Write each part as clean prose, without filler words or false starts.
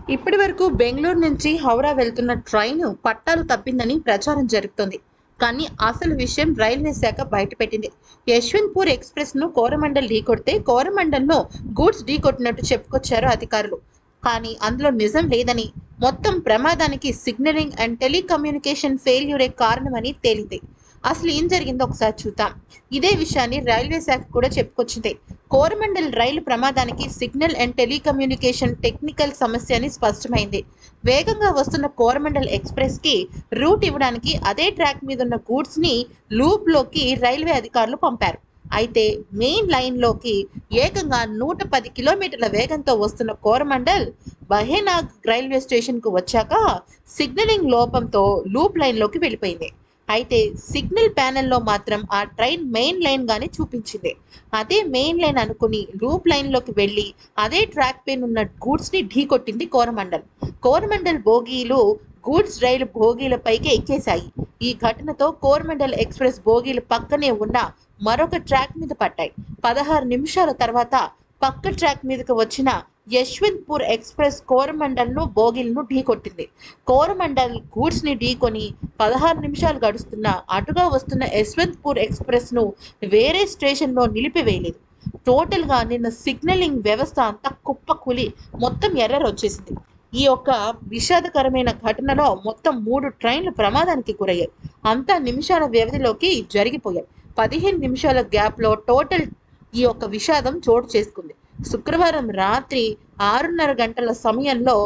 ఇప్పటి వరకు బెంగళూరు నుంచి హౌరా వెళ్తున్న ట్రైన్ పట్టాలు తప్పిందని ప్రచారం జరుగుతోంది. కానీ అసలు విషయం రైల్వే శాఖ బయటపెట్టింది. యశ్వంత్పూర్ ఎక్స్ప్రెస్ ను కోరమండల్ ఢీకొడితే కోరమండల్లో గూడ్స్ ఢీకొట్టినట్టు చెప్పుకొచ్చారు అధికారులు. కానీ అందులో నిజం లేదని, మొత్తం ప్రమాదానికి సిగ్నలింగ్ అండ్ టెలికమ్యూనికేషన్ ఫెయిల్యూరే కారణమని తేలింది. అసలు ఏం జరిగిందో ఒకసారి చూద్దాం. ఇదే విషయాన్ని రైల్వే శాఖ కూడా చెప్పుకొచ్చింది. కోరమండల్ రైలు ప్రమాదానికి సిగ్నల్ అండ్ టెలికమ్యూనికేషన్ టెక్నికల్ సమస్య అని స్పష్టమైంది. వేగంగా వస్తున్న కోరమండల్ ఎక్స్ప్రెస్ కి రూట్ ఇవ్వడానికి అదే ట్రాక్ మీద ఉన్న గూడ్స్ ని లూప్ లోకి రైల్వే అధికారులు పంపారు. అయితే మెయిన్ లైన్ లోకి ఏకంగా 110 కిలోమీటర్ల వేగంతో వస్తున్న కోరమండల్ బహేనాగ్ రైల్వే స్టేషన్ కు వచ్చాక సిగ్నలింగ్ లోపంతో లూప్ లైన్ లోకి వెళ్ళిపోయింది. అయితే సిగ్నల్ ప్యానెల్లో మాత్రం ఆ ట్రైన్ మెయిన్ లైన్ గానే చూపించింది. అదే మెయిన్ లైన్ అనుకుని లూప్ లైన్ లోకి వెళ్లి అదే ట్రాక్ పైన ఉన్న గూడ్స్ ని ఢీకొట్టింది కోరమండల్. కోరమండల్ బోగీలు గూడ్స్ రైలు బోగీలపైకి ఎక్కేశాయి. ఈ ఘటనతో కోరమండల్ ఎక్స్ప్రెస్ బోగీలు పక్కనే ఉన్న మరొక ట్రాక్ మీద పట్టాయి. 16 నిమిషాల తర్వాత పక్క ట్రాక్ మీదకి వచ్చిన యశ్వంత్పూర్ ఎక్స్ప్రెస్ కోరమండల్ ను బోగీలను ఢీకొట్టింది. కోరమండల్ గూడ్స్ ని ఢీకొని 16 నిమిషాలు గడుస్తున్న అటుగా వస్తున్న యశ్వంత్పూర్ ఎక్స్ప్రెస్ ను వేరే స్టేషన్ లో నిలిపివేయలేదు. టోటల్ గా నిన్న సిగ్నలింగ్ వ్యవస్థ అంతా కుప్పకూలి మొత్తం ఎర్రర్ వచ్చేసింది. ఈ యొక్క విషాదకరమైన ఘటనలో మొత్తం 3 ట్రైన్లు ప్రమాదానికి గురయ్యాయి. అంతా నిమిషాల వ్యవధిలోకి జరిగిపోయాయి. 15 నిమిషాల గ్యాప్ లో టోటల్ ఈ యొక్క విషాదం చోటు చేసుకుంది. శుక్రవారం రాత్రి 6:30 గంటల సమయంలో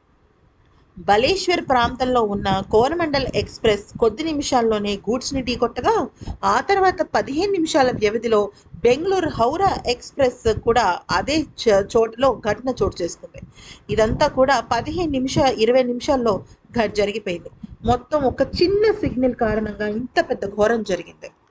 బలేశ్వర్ ప్రాంతంలో ఉన్న కోరమండల్ ఎక్స్ప్రెస్ కొద్ది నిమిషాల్లోనే గూడ్స్ ని ఢీకొట్టగా ఆ తర్వాత 15 నిమిషాల వ్యవధిలో బెంగళూరు హౌరా ఎక్స్ప్రెస్ కూడా అదే చోటులో ఘటన చోటు చేసుకుంది. ఇదంతా కూడా 20 నిమిషాల్లో జరిగిపోయింది. మొత్తం ఒక చిన్న సిగ్నల్ కారణంగా ఇంత పెద్ద ఘోరం జరిగింది.